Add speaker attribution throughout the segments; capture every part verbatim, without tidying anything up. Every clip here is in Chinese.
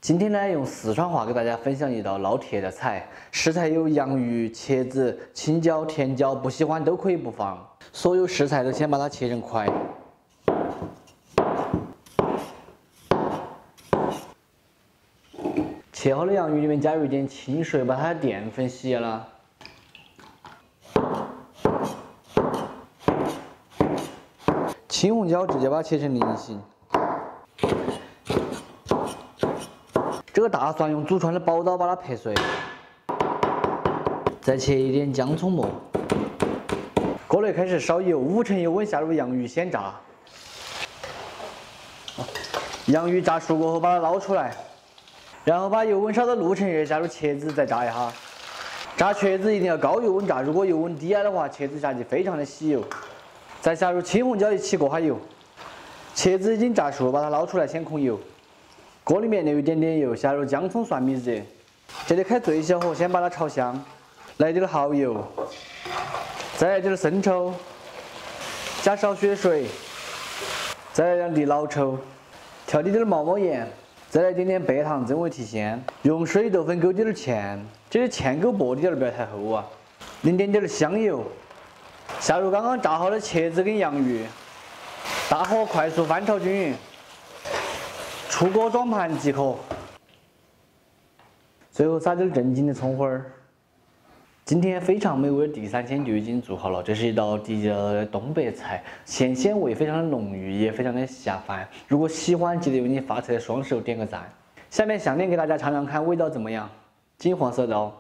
Speaker 1: 今天呢，用四川话给大家分享一道老铁的菜，食材有洋芋、茄子、青椒、甜椒，不喜欢都可以不放。所有食材都先把它切成块。切好的洋芋里面加入一点清水，把它的淀粉洗了。青红椒直接把它切成菱形。 这个大蒜用祖传的宝刀把它拍碎，再切一点姜葱末。锅内开始烧油，五成油温下入洋芋先炸。洋芋炸熟过后把它捞出来，然后把油温烧到六成热，下入茄子再炸一下。炸茄子一定要高油温炸，如果油温低了的话，茄子下去非常的吸油。再下入青红椒一起过下油。茄子已经炸熟，把它捞出来先控油。 锅里面留一点点油，下入姜葱蒜米热，接着开最小火，先把它炒香，来点蚝油，再来点生抽，加少许水，再来两滴老抽，调滴点毛毛盐，再来点点白糖增味提鲜，用水豆粉勾点芡，这个芡勾薄点儿，不要太厚啊，淋点点香油，下入刚刚炸好的茄子跟洋芋，大火快速翻炒均匀。 出锅装盘即可。最后撒点正经的葱花儿。今天非常美味的地三鲜就已经做好了，这是一道地道的东北菜，鲜鲜味非常的浓郁，也非常的下饭。如果喜欢，记得为你发财的双手点个赞。下面项链给大家尝尝看，味道怎么样？金黄色的哦。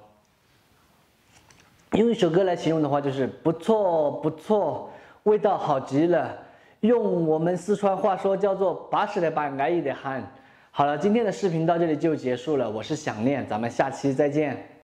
Speaker 1: 用一首歌来形容的话，就是不错不错，味道好极了。 用我们四川话说叫做巴适的板，安逸的很。好了，今天的视频到这里就结束了，我是想念，咱们下期再见。